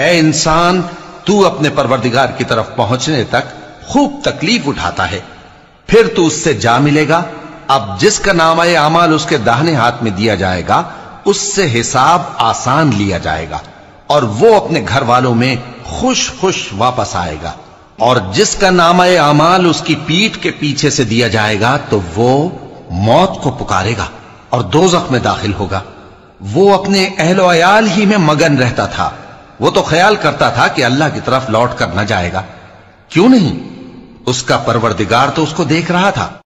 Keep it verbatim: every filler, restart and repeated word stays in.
ए इंसान, तू अपने परवरदिगार की तरफ पहुंचने तक खूब तकलीफ उठाता है, फिर तू उससे जा मिलेगा। अब जिसका नामाए अमाल उसके दाहिने हाथ में दिया जाएगा, उससे हिसाब आसान लिया जाएगा और वो अपने घर वालों में खुश खुश वापस आएगा। और जिसका नामाए अमाल उसकी पीठ के पीछे से दिया जाएगा, तो वो मौत को पुकारेगा और दोज़ख में दाखिल होगा। वो अपने अहलो अयाल ही में मगन रहता था। वो तो ख्याल करता था कि अल्लाह की तरफ लौट कर न जाएगा। क्यों नहीं, उसका परवरदिगार तो उसको देख रहा था।